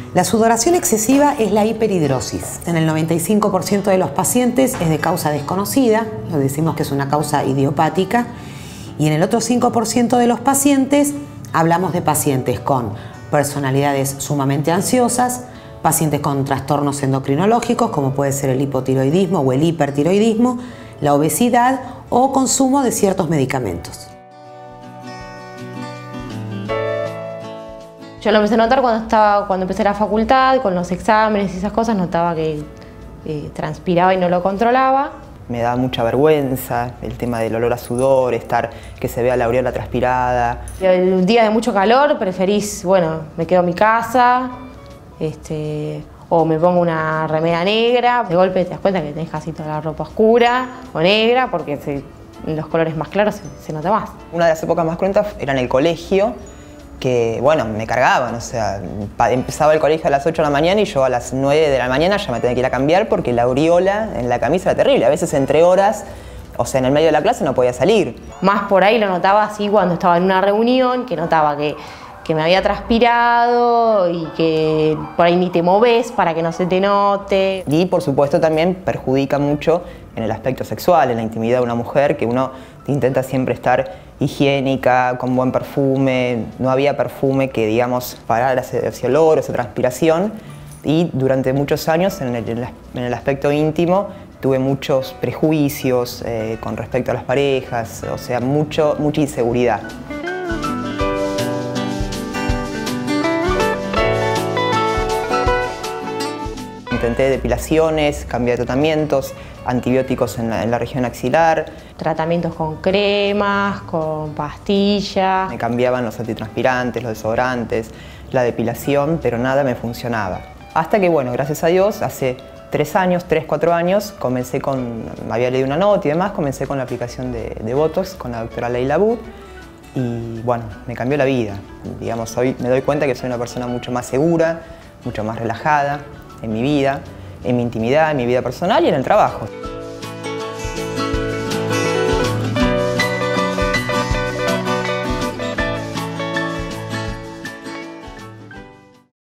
La sudoración excesiva es la hiperhidrosis. En el 95% de los pacientes es de causa desconocida, lo decimos que es una causa idiopática, y en el otro 5% de los pacientes hablamos de pacientes con personalidades sumamente ansiosas, pacientes con trastornos endocrinológicos como puede ser el hipotiroidismo o el hipertiroidismo, la obesidad o consumo de ciertos medicamentos. Yo lo empecé a notar cuando empecé la facultad, con los exámenes y esas cosas, notaba que transpiraba y no lo controlaba. Me da mucha vergüenza el tema del olor a sudor, que se vea la aureola transpirada. El día de mucho calor preferís, bueno, me quedo en mi casa, o me pongo una remera negra. De golpe te das cuenta que tenés casi toda la ropa oscura o negra, porque en los colores más claros se nota más. Una de las épocas más cruentas era en el colegio, que bueno, me cargaban, o sea, empezaba el colegio a las 8 de la mañana y yo a las 9 de la mañana ya me tenía que ir a cambiar porque la aureola en la camisa era terrible. A veces entre horas, o sea, en el medio de la clase no podía salir. Más por ahí lo notaba así cuando estaba en una reunión, que notaba que me había transpirado y que por ahí ni te moves para que no se te note. Y por supuesto también perjudica mucho en el aspecto sexual, en la intimidad de una mujer, que uno intenta siempre estar higiénica, con buen perfume. No había perfume que, digamos, parara ese olor, esa transpiración. Y durante muchos años, en el aspecto íntimo, tuve muchos prejuicios con respecto a las parejas, o sea, mucha inseguridad. Intenté depilaciones, cambié de tratamientos, antibióticos en la región axilar. Tratamientos con cremas, con pastillas. Me cambiaban los antitranspirantes, los desodorantes, la depilación, pero nada me funcionaba. Hasta que, bueno, gracias a Dios, hace 3 años, 4 años, me había leído una nota y demás, comencé con la aplicación de Botox con la doctora Leila Bou. Y bueno, me cambió la vida. Digamos, hoy me doy cuenta que soy una persona mucho más segura, mucho más relajada en mi vida, en mi intimidad, en mi vida personal y en el trabajo.